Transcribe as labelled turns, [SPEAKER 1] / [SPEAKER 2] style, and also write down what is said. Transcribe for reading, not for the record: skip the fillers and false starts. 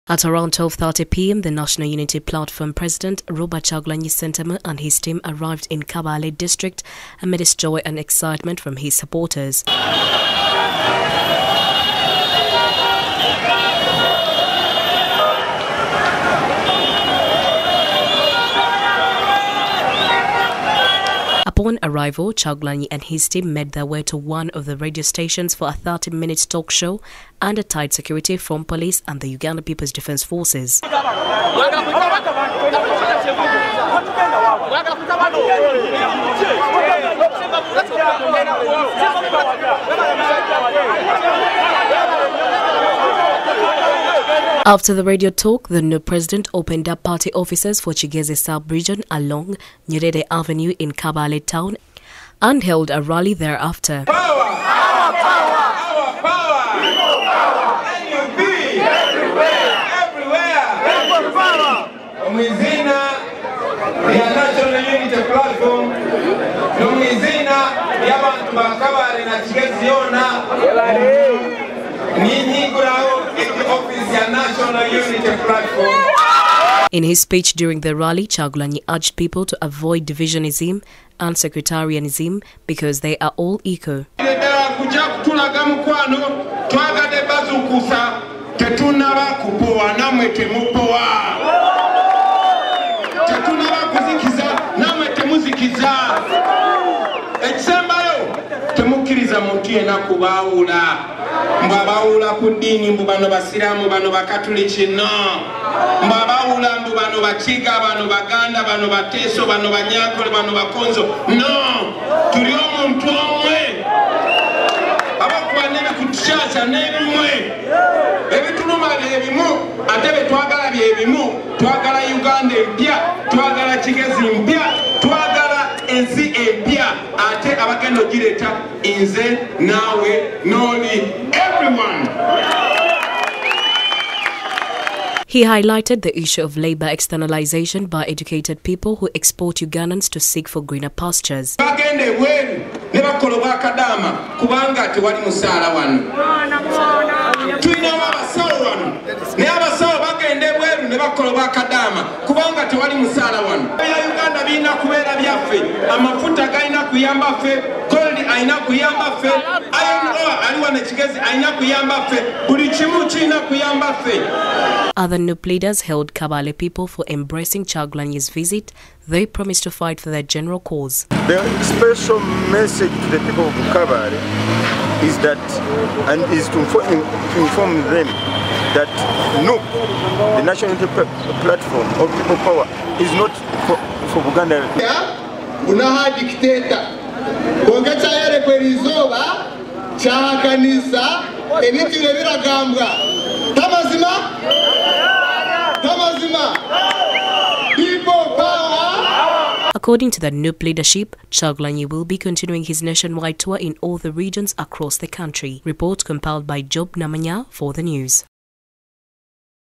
[SPEAKER 1] At around 12:30 p.m, the National Unity Platform President Robert Kyagulanyi Ssentamu and his team arrived in Kabale district amidst joy and excitement from his supporters. Upon arrival, Kyagulanyi and his team made their way to one of the radio stations for a 30-minute talk show under tight security from police and the Uganda People's Defence Forces. After the radio talk, the new president opened up party offices for Kigezi sub-region along Nyerere Avenue in Kabale town and held a rally thereafter.
[SPEAKER 2] Power! Our power! Our power! NUP! Everywhere! Everywhere! Omwizina ya National Unity Platform n'omwizina y'abantu ba Kabale na Kigezi yona
[SPEAKER 1] In his speech during the rally, Kyagulanyi urged people to avoid divisionism and sectarianism because they are all equal.
[SPEAKER 2] Temukiriza muntu yena kubaawula mbabaawula ku ddiini mbu bano basiraamu bano bakatuliki no mbabaawula mbu bano bakiga bano baganda bano bateeso bano banyankole bano bakonzo no tuli omuntu omwe abakuba n'ebikutukyakya n'ebimwe ebituluma byebimu ate betwagala byebimu twagala Uganda empya twagala Kigezi mpya twagala ensi empya ate abagenda ogireta inze nawe noli everyone.
[SPEAKER 1] He highlighted the issue of labor externalization by educated people who export Ugandans to seek for greener pastures.
[SPEAKER 2] Bagende bweru ne bakola bakadama kubanga tewali musaala wano tulina abasawo wano ne abasawo bagende bweru ne bakola bakadama kubanga tewali musaala wano ya Uganda bina kubeera byaffe amafuta galina kuyamba ffe gold ayina kuyamba ffe iron ore aliwa ne Kigezi ayina kuyamba ffe buli kimu kirina kuyamba ffe.
[SPEAKER 1] Other NUP leaders held Kabale people for embracing Kyagulanyi's visit. They promised to fight for their general cause.
[SPEAKER 3] The special message to the people of Kabale is that, and is to inform them that NUP, the National Unity Platform of People Power, is not for Buganda.
[SPEAKER 2] Unaha dictator. Kongecha yere kwerizoba chakanisa ebintu biragambwa. Tamazima? People power!
[SPEAKER 1] According to the NUP leadership, Kyagulanyi will be continuing his nationwide tour in all the regions across the country. Report compiled by Job Namanya for the news.